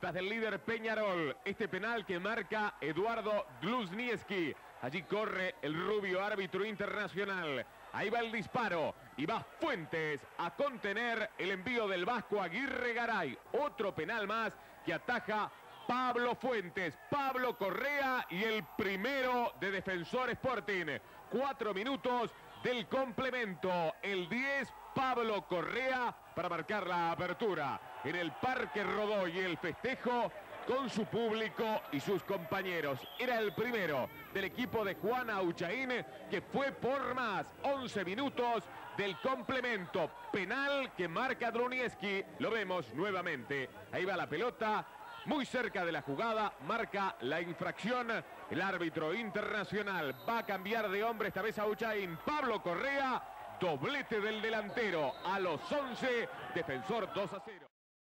tras del líder Peñarol. Este penal que marca Eduardo Dluznieski. Allí corre el rubio árbitro internacional. Ahí va el disparo y va Fuentes a contener el envío del vasco Aguirre Garay. Otro penal más que ataja Pablo Fuentes, Pablo Correa y el primero de Defensor Sporting. 4 minutos del complemento. El 10, Pablo Correa, para marcar la apertura en el Parque Rodó, y el festejo con su público y sus compañeros. Era el primero del equipo de Juan Auchaín, que fue por más. 11 minutos del complemento. Penal que marca Dluznieski. Lo vemos nuevamente. Ahí va la pelota, muy cerca de la jugada, marca la infracción. El árbitro internacional va a cambiar de hombre, esta vez Auchaín. Pablo Correa, doblete del delantero a los 11, Defensor 2-0.